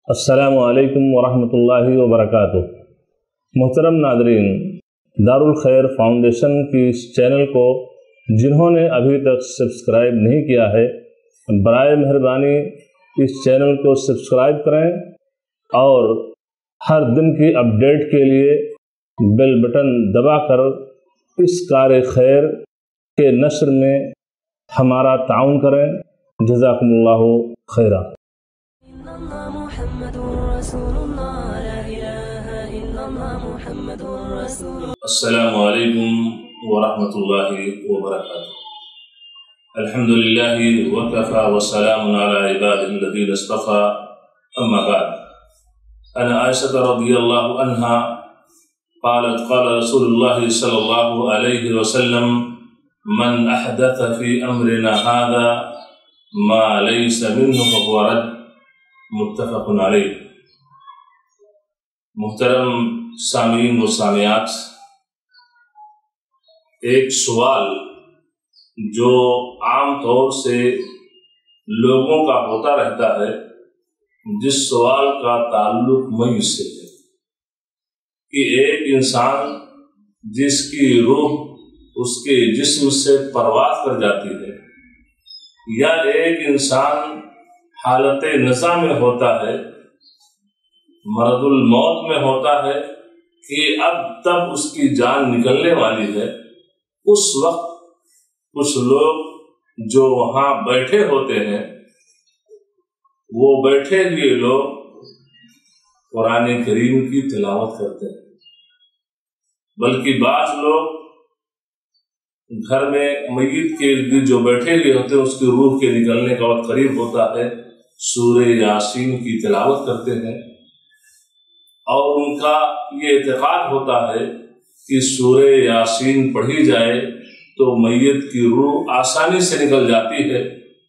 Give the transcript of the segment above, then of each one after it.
السلام علیکم ورحمۃ اللہ وبرکاتہ۔ محترم ناظرین، دارالخیر فاؤنڈیشن کی اس چینل کو جنہوں نے ابھی تک سبسکرائب نہیں کیا ہے، برائے مہربانی اس چینل کو سبسکرائب کریں اور ہر دن کی اپڈیٹ کے لیے بیل بٹن دبا کر اس کار خیر کے نشر میں ہمارا تعاون کریں۔ جزاکم اللہ خیرا۔ السلام علیکم ورحمۃ اللہ وبرکاتہ۔ الحمد للہ وکفى وسلام علی عباده الذین اصطفى، اما بعد۔ عن عائشة رضی اللہ عنہا قالت قال رسول اللہ صلی اللہ علیہ وسلم من احدث فی امرنا هذا ما ليس منه فهو رد، متفق علیہ۔ محترم سامعین و سامعات، ایک سوال جو عام طور سے لوگوں کا ہوتا رہتا ہے، جس سوال کا تعلق میت سے ہے کہ ایک انسان جس کی روح اس کے جسم سے پرواز کر جاتی ہے، یا ایک انسان حالت نزع میں ہوتا ہے، مرض الموت میں ہوتا ہے کہ اب تب اس کی جان نکلنے والی ہے، اس وقت کچھ لوگ جو وہاں بیٹھے ہوتے ہیں، وہ بیٹھے ہوئے لوگ قرآن کریم کی تلاوت کرتے ہیں، بلکہ بعض لوگ گھر میں میت کے ارد جو بیٹھے ہوئے ہوتے ہیں، اس کی روح کے نکلنے کا وقت قریب ہوتا ہے، سورہ یاسین کی تلاوت کرتے ہیں، اور ان کا یہ اعتقاد ہوتا ہے کہ سورہ یاسین پڑھی جائے تو میت کی روح آسانی سے نکل جاتی ہے۔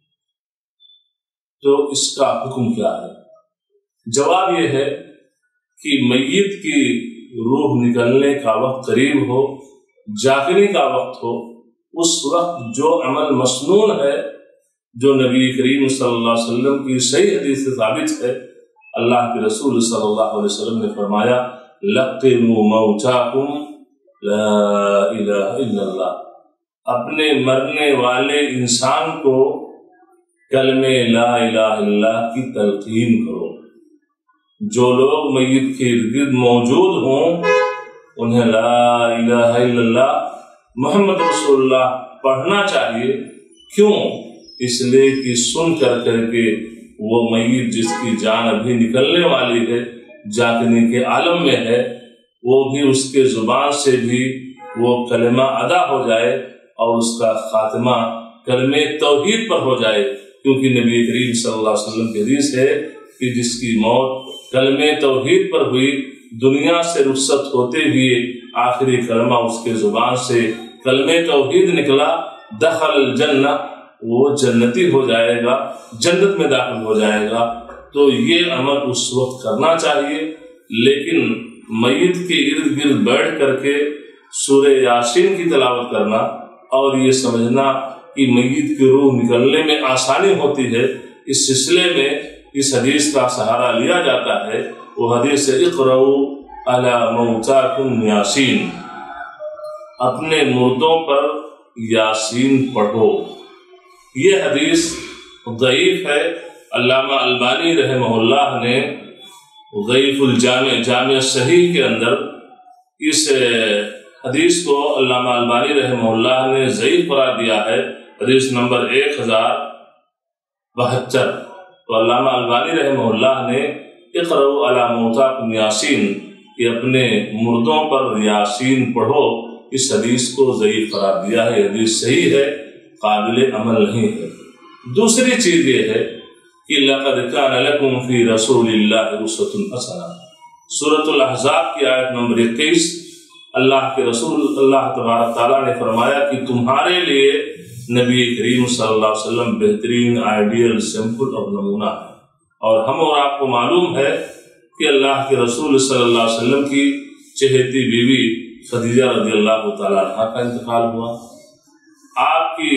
تو اس کا حکم کیا ہے؟ جواب یہ ہے کہ میت کی روح نکلنے کا وقت قریب ہو، جاگنے کا وقت ہو، اس وقت جو عمل مسنون ہے، جو نبی کریم صلی اللہ علیہ وسلم کی صحیح حدیث سے ثابت ہے، اللہ کے رسول صلی اللہ علیہ وسلم نے فرمایا لقنوا موتاکم لا الہ الا اللہ، اپنے مرنے والے انسان کو کلمہ لا الہ الا اللہ کی تلقین کرو۔ جو لوگ میت کے ارد گرد موجود ہوں انہیں لا الہ الا اللہ محمد رسول اللہ پڑھنا چاہیے۔ کیوں؟ اس لیے کہ سن کر کے وہ میت جس کی جان ابھی نکلنے والی ہے، جاگنے کے عالم میں ہے، وہ بھی اس کے زبان سے بھی وہ کلمہ ادا ہو جائے اور اس کا خاتمہ کلمہ توحید پر ہو جائے، کیونکہ نبی کریم صلی اللہ علیہ وسلم کی حدیث ہے کہ جس کی موت کلمہ توحید پر ہوئی، دنیا سے رخصت ہوتے ہوئے آخری کلمہ اس کے زبان سے کلمہ توحید نکلا، دخل الجنہ، وہ جنتی ہو جائے گا، جنت میں داخل ہو جائے گا۔ تو یہ عمل اس وقت کرنا چاہیے، لیکن میت کے ارد گرد بیٹھ کر کے سورہ یاسین کی تلاوت کرنا اور یہ سمجھنا کہ میت کی روح نکلنے میں آسانی ہوتی ہے، اس سلسلے میں اس حدیث کا سہارا لیا جاتا ہے۔ وہ حدیث اقرؤوا علی موتاکم یاسین، اپنے مردوں پر یاسین پڑھو۔ یہ حدیث ضعیف ہے۔ علامہ البانی رحمہ اللہ نے ضعیف الجامع، جامع صحیح کے اندر اس حدیث کو علامہ البانی رحمہ اللہ نے ضعیف قرار دیا ہے، حدیث نمبر 1072۔ تو علامہ البانی رحمہ اللہ نے اقرؤوا علی موتاکم یاسین کہ اپنے مردوں پر یاسین پڑھو، اس حدیث کو ضعیف قرار دیا ہے۔ حدیث صحیح ہے، قابل عمل نہیں ہے۔ دوسری چیز یہ ہے کہ لقد کان لکم فی رسول اللہ اسوۃ حسنہ، سورۃ الاحزاب کی آیت نمبر 21، اللہ کے رسول اللہ تبارک تعالیٰ نے فرمایا کہ تمہارے لیے نبی کریم صلی اللہ علیہ وسلم بہترین، آئیڈیل، سمپل اور نمونہ ہے۔ اور ہم اور آپ کو معلوم ہے کہ اللہ کے رسول صلی اللہ علیہ وسلم کی چہیتی بیوی خدیجہ رضی اللہ تعالیٰ عنہا کا انتقال ہوا، آپ کی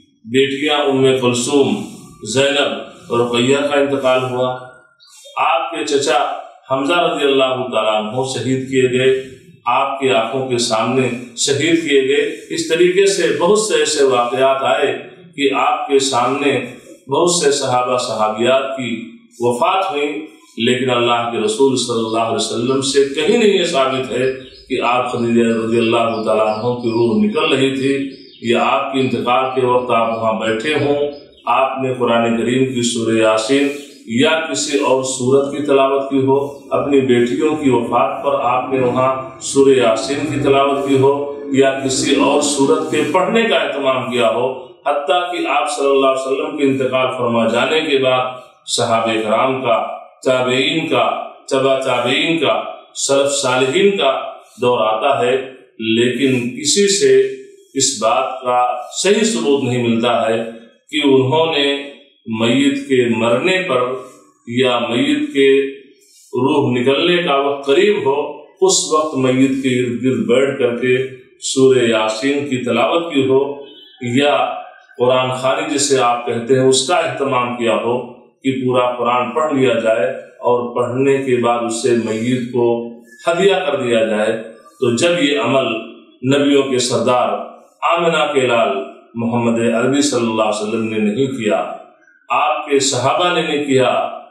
بیٹیاں ام کلثوم، زینب اور رقیہ کا انتقال ہوا، آپ کے چچا حمزہ رضی اللہ تعالیٰ عنہ شہید کیے گئے، آپ کی آنکھوں کے سامنے شہید کیے گئے۔ اس طریقے سے بہت سے ایسے واقعات آئے کہ آپ کے سامنے بہت سے صحابہ صحابیات کی وفات ہوئی، لیکن اللہ کے رسول صلی اللہ علیہ وسلم سے کہیں نہیں یہ ثابت ہے کہ آپ خدیجہ رضی اللہ تعالیٰ عنہ کی روح نکل رہی تھی یا آپ کے انتقال کے وقت آپ وہاں بیٹھے ہوں، آپ نے قرآن کریم کی سورہ یاسین یا کسی اور سورت کی تلاوت کی ہو، اپنی بیٹیوں کی وفات پر آپ نے وہاں سورہ یاسین کی تلاوت کی ہو یا کسی اور سورت کے پڑھنے کا اہتمام کیا ہو، حتیٰ کہ آپ صلی اللہ علیہ وسلم کے انتقال فرما جانے کے بعد صحابہ کرام کا، تابعین کا، تبع تابعین کا، سلف صالحین کا دور آتا ہے، لیکن کسی سے اس بات کا صحیح ثبوت نہیں ملتا ہے کہ انہوں نے میت کے مرنے پر یا میت کے روح نکلنے کا وقت قریب ہو اس وقت میت کے ارد گرد بیٹھ کر کے سورہ یاسین کی تلاوت کی ہو یا قرآن خوانی جسے آپ کہتے ہیں اس کا اہتمام کیا ہو کہ پورا قرآن پڑھ لیا جائے اور پڑھنے کے بعد اس سے میت کو ہدیہ کر دیا جائے۔ تو جب یہ عمل نبیوں کے سردار آمنہ کے لال محمد عربی صلی اللہ علیہ وسلم نے نہیں کیا، آپ کے صحابہ نے نہیں کیا،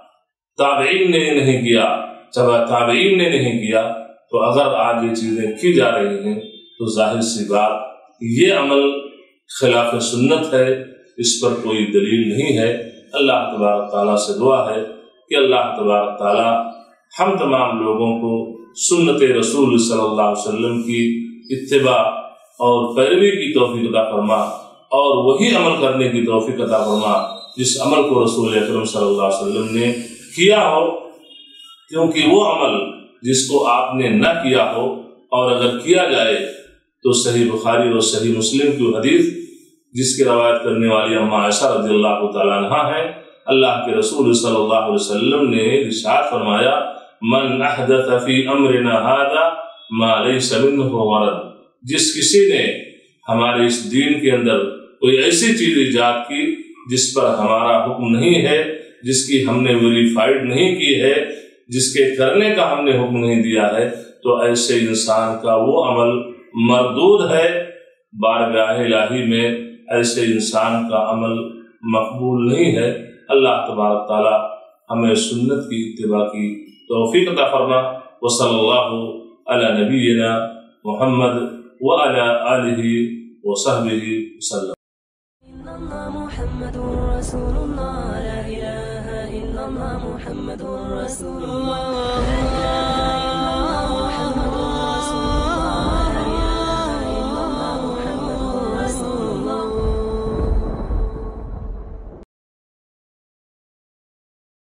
تابعین نے نہیں کیا، تبع تابعین نے نہیں کیا، تو اگر آج یہ چیزیں کی جا رہی ہیں تو ظاہر سی بات یہ عمل خلاف سنت ہے، اس پر کوئی دلیل نہیں ہے۔ اللہ تبارک تعالیٰ سے دعا ہے کہ اللہ تبارک تعالیٰ ہم تمام لوگوں کو سنت رسول صلی اللہ علیہ وسلم کی اتباع اور پیروی کی توفیق عطا فرما اور وہی عمل کرنے کی توفیق عطا فرما جس عمل کو رسول اکرم صلی اللہ علیہ وسلم نے کیا ہو، کیونکہ وہ عمل جس کو آپ نے نہ کیا ہو اور اگر کیا جائے تو صحیح بخاری اور صحیح مسلم کی حدیث جس کی روایت کرنے والی اما عائشہ رضی اللہ تعالیٰ عنہا ہے، اللہ کے رسول صلی اللہ علیہ وسلم نے ارشاد فرمایا من احدث فی امرنا ھذا ما لیس منہ ورد، جس کسی نے ہمارے اس دین کے اندر کوئی ایسی چیز ایجاد کی جس پر ہمارا حکم نہیں ہے، جس کی ہم نے ویریفائڈ نہیں کی ہے، جس کے کرنے کا ہم نے حکم نہیں دیا ہے، تو ایسے انسان کا وہ عمل مردود ہے، بارگاہ الہی میں ایسے انسان کا عمل مقبول نہیں ہے۔ اللہ تبارک تعالی ہمیں سنت کی اتباع کی توفیق عطا فرما۔ وصلی اللہ علی نبینا محمد وعلی آلہ وصحبہ وسلم۔ محمد رسول اللہ لا الہ الا اللہ محمد رسول اللہ۔